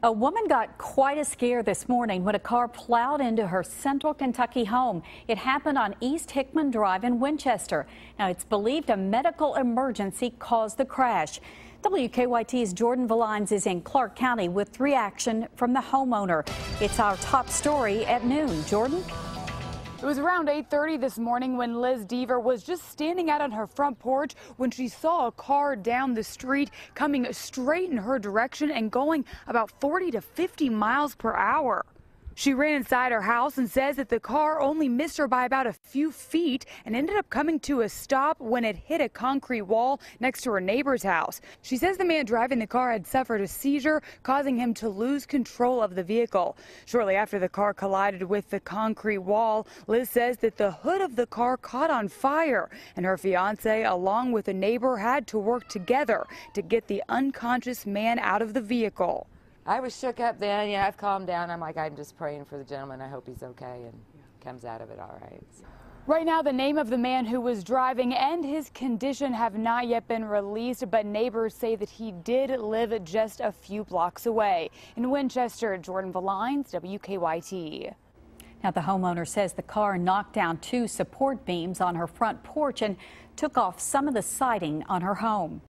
A woman got quite a scare this morning when a car plowed into her central Kentucky home. It happened on East Hickman Drive in Winchester. Now, it's believed a medical emergency caused the crash. WKYT's Jordan Valines is in Clark County with reaction from the homeowner. It's our top story at noon. Jordan? It was around 8:30 this morning when Liz Deaver was just standing out on her front porch when she saw a car down the street coming straight in her direction and going about 40 to 50 miles per hour. She ran inside her house and says that the car only missed her by about a few feet and ended up coming to a stop when it hit a concrete wall next to her neighbor's house. She says the man driving the car had suffered a seizure, causing him to lose control of the vehicle. Shortly after the car collided with the concrete wall, Liz says that the hood of the car caught on fire, and her fiance, along with a neighbor, had to work together to get the unconscious man out of the vehicle. I was shook up then. Yeah, I've calmed down. I'm just praying for the gentleman. I hope he's okay and comes out of it all right. So. Right now, the name of the man who was driving and his condition have not yet been released, but neighbors say that he did live just a few blocks away. In Winchester, Jordan Valines, WKYT. Now, the homeowner says the car knocked down 2 support beams on her front porch and took off some of the siding on her home.